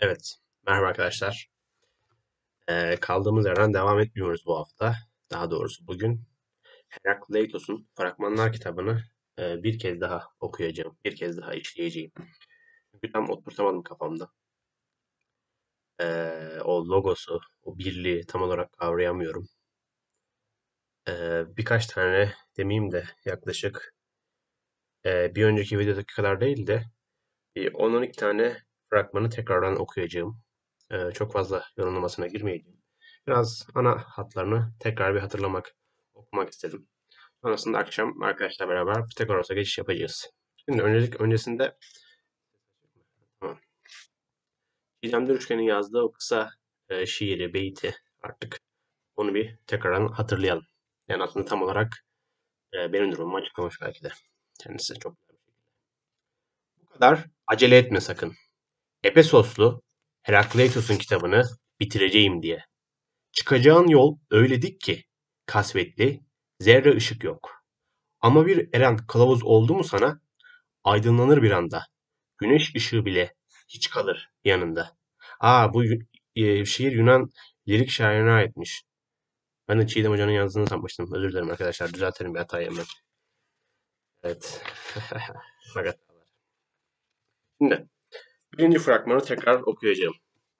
Evet, merhaba arkadaşlar. Kaldığımız yerden devam etmiyoruz bu hafta. Daha doğrusu bugün Herakleitos'un Fragmanlar kitabını bir kez daha okuyacağım. Bir kez daha işleyeceğim. Çünkü tam oturtamadım kafamda. O logosu, o birliği tam olarak kavrayamıyorum. Birkaç tane demeyeyim de yaklaşık bir önceki videodaki kadar değil de bir 10-12 tane fragmanı tekrardan okuyacağım. Çok fazla yorumlamasına girmeyeceğim. Biraz ana hatlarını tekrar bir hatırlamak, okumak istedim. Sonrasında akşam arkadaşlar beraber Pitagoras'a geçiş yapacağız. Şimdi öncesinde tamam. Çiğdem Dürüşken'in yazdığı o kısa şiiri, beyti artık onu bir tekrardan hatırlayalım. Yani aslında tam olarak benim durumumu açıklamış belki de. Kendisi çok güzel. Bu kadar acele etme sakın. Efesoslu Herakleitos'un kitabını bitireceğim diye. Çıkacağın yol öyle dik ki, kasvetli, zerre ışık yok. Ama bir eren kılavuz oldu mu sana, aydınlanır bir anda. Güneş ışığı bile hiç kalır yanında. Bu şiir Yunan lirik şairine aitmiş. Ben de Çiğdem Hoca'nın yazdığını sanmıştım. Özür dilerim arkadaşlar. Düzeltelim bir hatayı hemen. Evet. Fakat. Şimdi birinci fragmanı tekrar okuyacağım.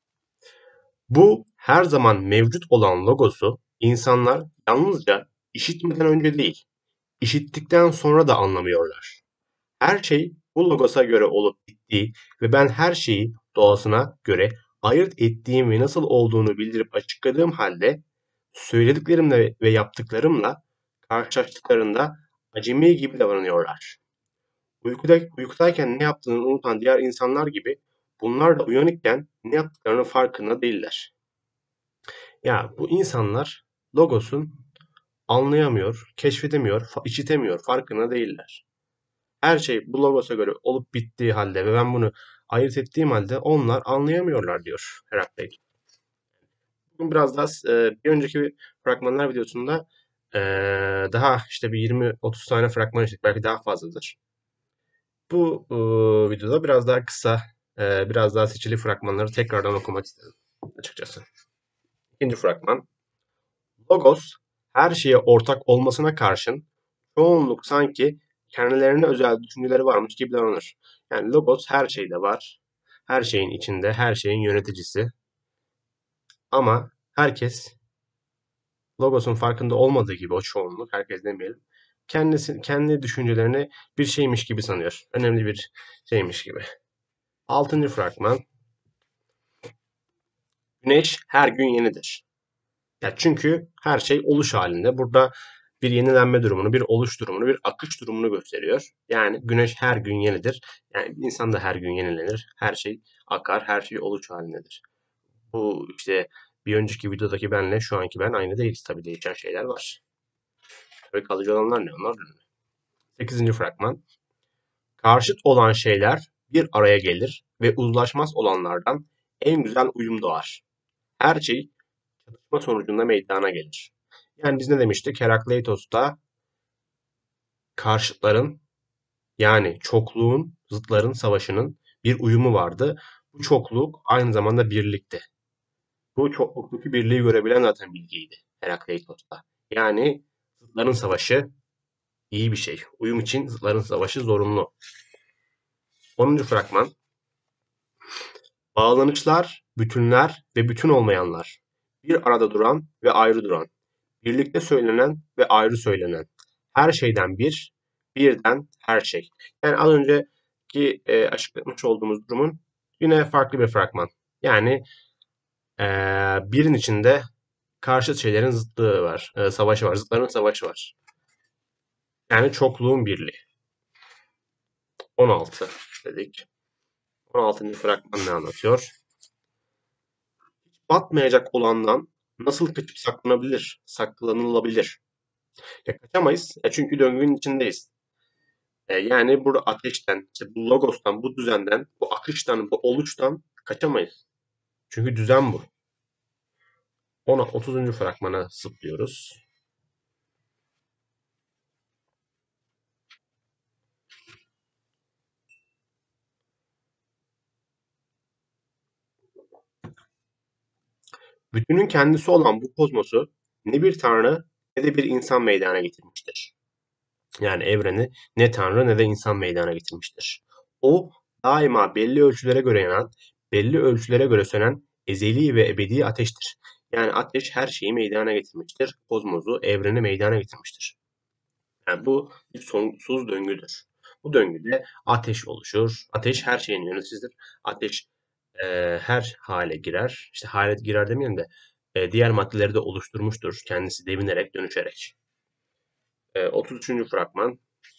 Bu her zaman mevcut olan logosu insanlar yalnızca işitmeden önce değil, işittikten sonra da anlamıyorlar. Her şey bu logosa göre olup bittiği ve ben her şeyi doğasına göre ayırt ettiğim ve nasıl olduğunu bildirip açıkladığım halde söylediklerimle ve yaptıklarımla karşılaştıklarında acemi gibi davranıyorlar. Uykudayken ne yaptığını unutan diğer insanlar gibi bunlar da uyanıkken ne yaptıklarının farkında değiller. Ya bu insanlar logosun anlayamıyor, keşfedemiyor, işitemiyor, farkında değiller. Her şey bu logosa göre olup bittiği halde ve ben bunu ayırt ettiğim halde onlar anlayamıyorlar diyor Heraklit. Bugün biraz daha bir önceki fragmanlar videosunda e, daha işte bir 20-30 tane fragman işledik. Belki daha fazladır. Bu videoda biraz daha kısa, biraz daha seçili fragmanları tekrardan okumak istedim açıkçası. İkinci fragman. Logos her şeye ortak olmasına karşın çoğunluk sanki kendilerine özel düşünceleri varmış gibi davranır. Yani Logos her şeyde var. Her şeyin içinde, her şeyin yöneticisi. Ama herkes Logos'un farkında olmadığı gibi o çoğunluk, herkes demeyelim, kendi düşüncelerini bir şeymiş gibi sanıyor. Önemli bir şeymiş gibi. Altıncı fragman. Güneş her gün yenidir. Ya çünkü her şey oluş halinde. Burada bir yenilenme durumunu, bir oluş durumunu, bir akış durumunu gösteriyor. Yani güneş her gün yenidir. Yani insan da her gün yenilenir. Her şey akar, her şey oluş halindedir. Bu işte bir önceki videodaki benle şu anki ben aynı değiliz. Tabii değişen şeyler var. Tabii kalıcı olanlar ne? Onlar önemli. 8. fragman. Karşıt olan şeyler bir araya gelir ve uzlaşmaz olanlardan en güzel uyum doğar. Her şey çatışma sonucunda meydana gelir. Yani biz ne demiştik? Herakleitos'ta karşıtların yani çokluğun, zıtların savaşının bir uyumu vardı. Bu çokluk aynı zamanda birlikti. Bu çokluktaki birliği görebilen zaten bilgiydi Herakleitos'ta. Yani zıtların savaşı iyi bir şey. Uyum için zıtların savaşı zorunlu. 10. fragman. Bağlanışlar, bütünler ve bütün olmayanlar. Bir arada duran ve ayrı duran. Birlikte söylenen ve ayrı söylenen. Her şeyden bir, birden her şey. Yani az önceki açıklamış olduğumuz durumun yine farklı bir fragman. Yani e, birin içinde karşıt şeylerin zıtlığı var, savaşı var, zıtların savaşı var. Yani çokluğun birliği. 16 dedik. 16. fragman ne anlatıyor? Batmayacak olandan nasıl kaçıp saklanabilir, saklanılabilir? Ya kaçamayız. Çünkü döngünün içindeyiz. Yani burada ateşten, işte bu logostan, bu düzenden, bu akıştan, bu oluştan kaçamayız. Çünkü düzen bu. Ona 30. fragmana zıplıyoruz. Bütünün kendisi olan bu kozmosu ne bir tanrı ne de bir insan meydana getirmiştir. Yani evreni ne tanrı ne de insan meydana getirmiştir. O daima belli ölçülere göre yanan, belli ölçülere göre sönen ezeli ve ebedi ateştir. Yani ateş her şeyi meydana getirmiştir. Kozmosu, evreni meydana getirmiştir. Yani bu bir sonsuz döngüdür. Bu döngüde ateş oluşur. Ateş her şeyin yöneticisidir. Ateş her hale girer. İşte hale girer demeyelim de diğer maddeleri de oluşturmuştur. Kendisi devinerek, dönüşerek. 33. fragman.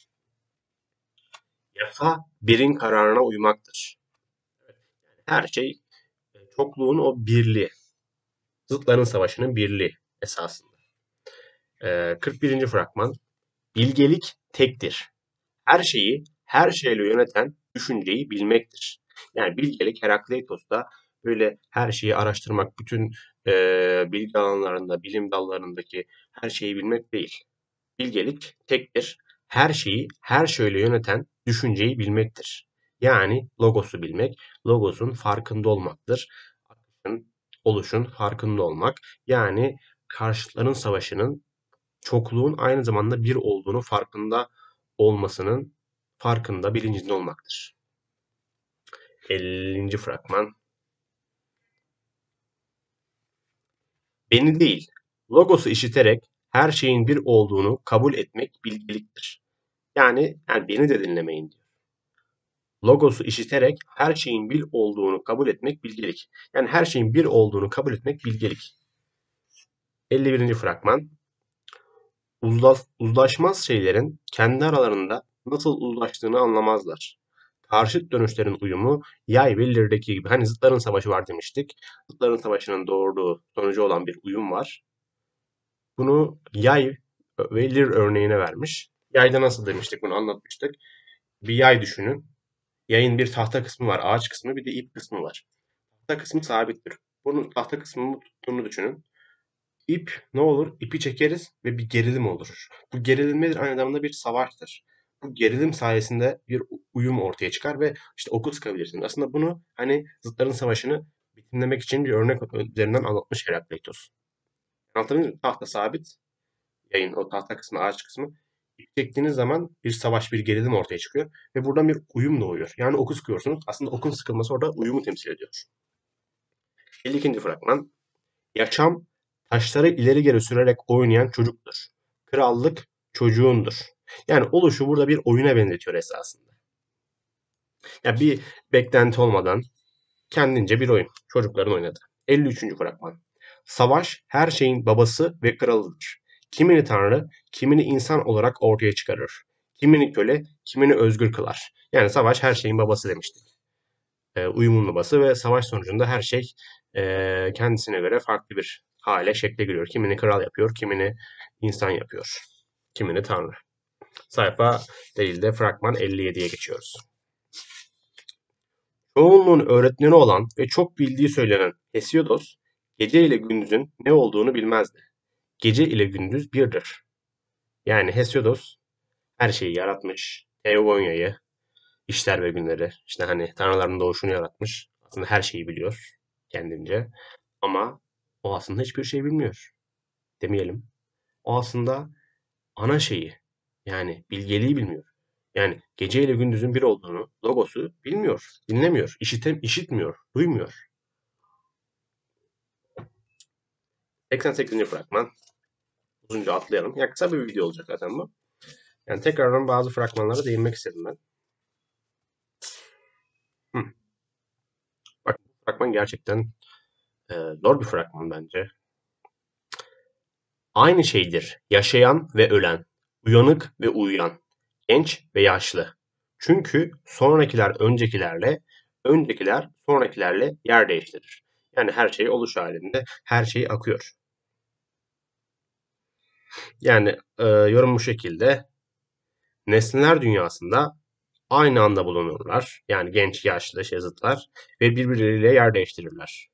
Yasa birin kararına uymaktır. Her şey çokluğun o birliği. Zıtların savaşının birliği esasında. 41. fragman. Bilgelik tektir. Her şeyi her şeyle yöneten düşünceyi bilmektir. Yani bilgelik Herakleitos'ta böyle her şeyi araştırmak, bütün bilgi alanlarında, bilim dallarındaki her şeyi bilmek değil. Bilgelik tektir. Her şeyi her şeyle yöneten düşünceyi bilmektir. Yani logosu bilmek, logosun farkında olmaktır. Akışın, oluşun farkında olmak. Yani karşıtların savaşının çokluğun aynı zamanda bir olduğunu farkında olmasının farkında, bilincinde olmaktır. 50. fragman. Beni değil, logosu işiterek her şeyin bir olduğunu kabul etmek bilgeliktir. Yani beni de dinlemeyin diyor. Logosu işiterek her şeyin bir olduğunu kabul etmek bilgelik. Yani her şeyin bir olduğunu kabul etmek bilgelik. 51. fragman. Uzlaşmaz şeylerin kendi aralarında nasıl uzlaştığını anlamazlar. Karşıt dönüşlerin uyumu yay ve lirdeki gibi. Hani zıtların savaşı var demiştik. Zıtların savaşının doğurduğu sonucu olan bir uyum var. Bunu yay ve lir örneğine vermiş. Yayda nasıl demiştik, bunu anlatmıştık. Bir yay düşünün. Yayın bir tahta kısmı var, ağaç kısmı, bir de ip kısmı var. Tahta kısmı sabittir. Bunun tahta kısmını tuttuğunu düşünün. İp ne olur? İpi çekeriz ve bir gerilim olur. Bu gerilim nedir? Aynı zamanda bir savaştır. Bu gerilim sayesinde bir uyum ortaya çıkar ve işte oku sıkabilirsiniz. Aslında bunu hani zıtların savaşını betimlemek için bir örnek üzerinden anlatmış Herakleitos. Anlatabildim mi? Tahta sabit, yayın o tahta kısmı, ağaç kısmı. İp çektiğiniz zaman bir savaş, bir gerilim ortaya çıkıyor ve buradan bir uyum doğuyor. Yani oku sıkıyorsunuz. Aslında okun sıkılması orada uyumu temsil ediyor. 52. fragman. Yaşam taşları ileri geri sürerek oynayan çocuktur. Krallık çocuğundur. Yani oluşu burada bir oyuna benzetiyor esasında. Yani bir beklenti olmadan kendince bir oyun. Çocukların oynadığı. 53. fragman. Savaş her şeyin babası ve kralıdır. Kimini tanrı, kimini insan olarak ortaya çıkarır. Kimini köle, kimini özgür kılar. Yani savaş her şeyin babası demiştik. Uyumun babası ve savaş sonucunda her şey kendisine göre farklı bir hale, şekle giriyor. Kimini kral yapıyor, kimini insan yapıyor, kimini tanrı. Sayfa değil de fragman 57'ye geçiyoruz. Çoğunluğun öğretmeni olan ve çok bildiği söylenen Hesiodos, gece ile gündüzün ne olduğunu bilmezdi. Gece ile gündüz birdir. Yani Hesiodos her şeyi yaratmış. Teogonya'yı, işler ve günleri, işte hani tanrıların doğuşunu yaratmış. Aslında her şeyi biliyor kendince. Ama o aslında hiçbir şey bilmiyor demeyelim. O aslında ana şeyi, yani bilgeliği bilmiyor. Yani gece ile gündüzün bir olduğunu, logosu bilmiyor, dinlemiyor, işitmiyor, duymuyor. 88. fragman. Uzunca atlayalım. Ya kısa bir video olacak zaten bu. Yani tekrardan bazı fragmanlara değinmek istedim ben. Hı. Bak, bu fragman gerçekten zor bir fragman bence. Aynı şeydir yaşayan ve ölen, uyanık ve uyuyan, genç ve yaşlı. Çünkü sonrakiler öncekilerle, öncekiler sonrakilerle yer değiştirir. Yani her şey oluş halinde, her şey akıyor. Yani yorum bu şekilde. Nesneler dünyasında aynı anda bulunurlar. Yani genç, yaşlı, zıtlar ve birbirleriyle yer değiştirirler.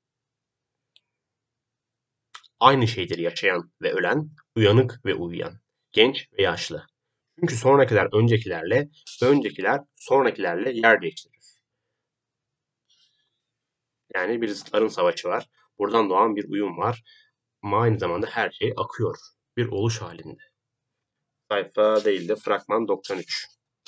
Aynı şeydir yaşayan ve ölen, uyanık ve uyuyan, genç ve yaşlı. Çünkü sonrakiler öncekilerle, öncekiler sonrakilerle yer değiştirir. Yani bir zıtların savaşı var. Buradan doğan bir uyum var. Ama aynı zamanda her şey akıyor. Bir oluş halinde. Sayfa değil de fragman 93.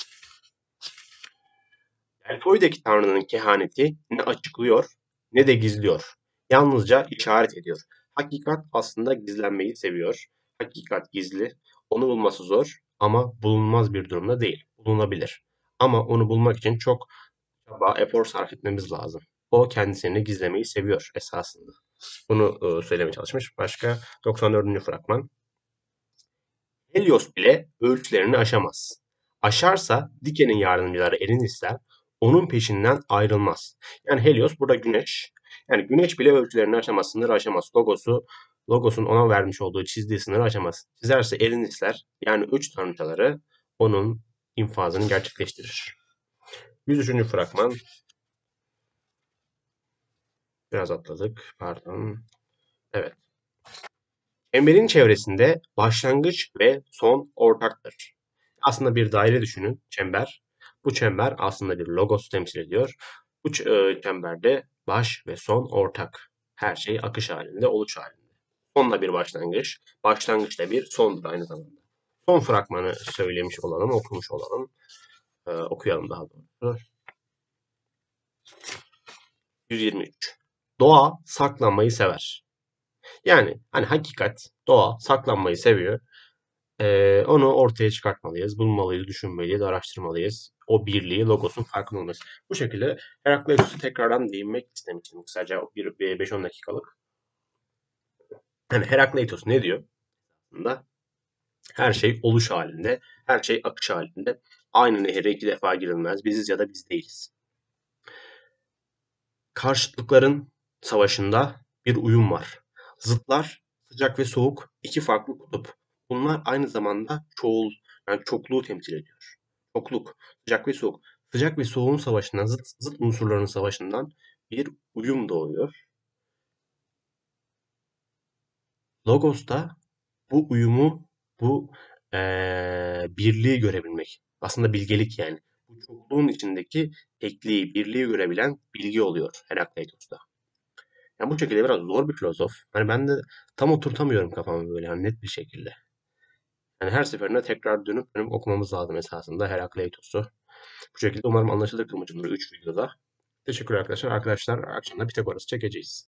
Delfoy'daki Tanrı'nın kehaneti ne açıklıyor ne de gizliyor. Yalnızca işaret ediyor. Hakikat aslında gizlenmeyi seviyor. Hakikat gizli. Onu bulması zor ama bulunmaz bir durumda değil. Bulunabilir. Ama onu bulmak için çok çaba, efor sarf etmemiz lazım. O kendisini gizlemeyi seviyor esasında. Bunu söylemeye çalışmış. Başka 94. fragman. Helios bile ölçülerini aşamaz. Aşarsa Dike'nin yardımcıları Erinistler onun peşinden ayrılmaz. Yani Helios burada güneş. Yani güneş bile ölçülerini aşamaz, sınırı aşamaz. Logos'un ona vermiş olduğu çizdiği sınırı aşamaz. Çizerse Erinistler yani üç tanrıçaları onun infazını gerçekleştirir. 103. fragman. Biraz atladık. Pardon. Evet. Çemberin çevresinde başlangıç ve son ortaktır. Aslında bir daire düşünün, çember. Bu çember aslında bir logos temsil ediyor. Bu çemberde baş ve son ortak. Her şey akış halinde, oluş halinde. Sonla bir başlangıç, başlangıçta bir sondur aynı zamanda. Son fragmanı söylemiş olalım, okumuş olalım. Okuyalım daha doğrusu. 123. Doğa saklanmayı sever. Yani hani hakikat, doğa saklanmayı seviyor. Onu ortaya çıkartmalıyız, bulmalıyız, düşünmeliyiz, araştırmalıyız. O birliği, logosun farkında olması. Bu şekilde Herakleitos'u tekrardan değinmek istemiştim. Kısaca bir 5-10 dakikalık. Yani Herakleitos ne diyor? Aslında her şey oluş halinde, her şey akış halinde. Aynı nehire iki defa girilmez. Biziz ya da biz değiliz. Karşıtlıkların savaşında bir uyum var. Zıtlar, sıcak ve soğuk, iki farklı kutup. Bunlar aynı zamanda yani çokluğu temsil ediyor. Çokluk, sıcak ve soğuk. Sıcak ve soğuğun savaşından, zıt unsurların savaşından bir uyum doğuyor. Logos'ta bu uyumu, bu birliği görebilmek. Aslında bilgelik yani. Bu çokluğun içindeki tekliği, birliği görebilen bilgi oluyor Herakleitos'ta. Yani bu şekilde biraz zor bir filozof. Hani ben de tam oturtamıyorum kafamı böyle hani net bir şekilde. Yani her seferinde tekrar dönüp okumamız lazım esasında Herakleitos'u. Bu şekilde umarım anlaşılır kılmışımdır 3 videoda. Teşekkür arkadaşlar. Arkadaşlar akşamda Pitagoras'ı çekeceğiz.